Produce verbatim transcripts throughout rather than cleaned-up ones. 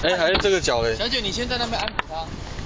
哎，还有这个脚嘞。 小姐，你先在那边安抚他。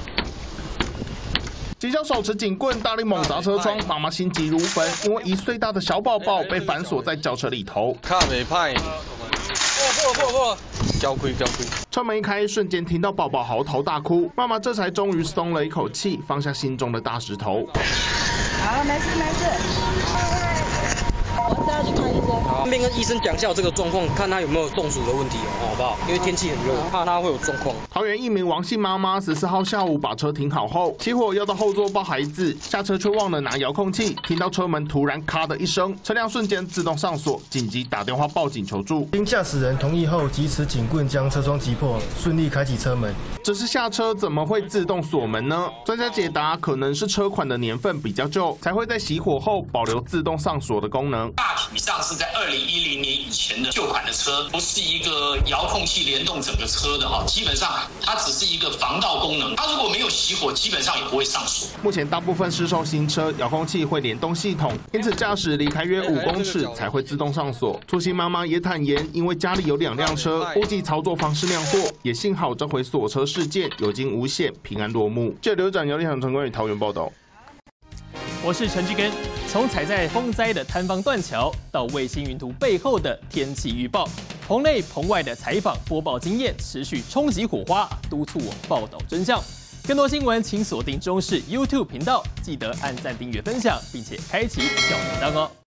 警消手持警棍大力猛砸车窗，妈妈心急如焚，因为一岁大的小宝宝被反锁在轿车里头。 卡美派，破破破破，交亏交亏。 车门一开，瞬间听到宝宝嚎啕大哭，妈妈这才终于松了一口气，放下心中的大石头。 好，没事没事。我带他去看医生。 顺便跟医生讲一下我这个状况，看他有没有中暑的问题哦，好不好？因为天气很热，怕他会有状况。 桃园一名王姓妈妈十四号下午把车停好后，起火要到后座抱孩子，下车却忘了拿遥控器，听到车门突然咔的一声，车辆瞬间自动上锁，紧急打电话报警求助。 经驾驶人同意后，即持警棍将车窗击破，顺利开启车门。 只是下车怎么会自动锁门呢？专家解答，可能是车款的年份比较旧，才会在熄火后保留自动上锁的功能。 大体上是在二零一零年以前的旧款的车，不是一个遥控器联动整个车的哈，基本上它只是一个防盗功能。它如果没有熄火，基本上也不会上锁。 目前大部分市售新车遥控器会联动系统，因此驾驶离开约五公尺才会自动上锁。粗心妈妈也坦言，因为家里有两辆车，估计操作方式酿祸，也幸好这回锁车事件有惊无险，平安落幕。记者刘展、姚立航、陈冠宇桃园报道。 我是陈志根。从踩在风灾的坍方断桥，到卫星云图背后的天气预报，棚内棚外的采访播报经验持续冲击火花，督促我报道真相。更多新闻请锁定中视 YouTube 频道，记得按赞、订阅、分享，并且开启小铃铛哦。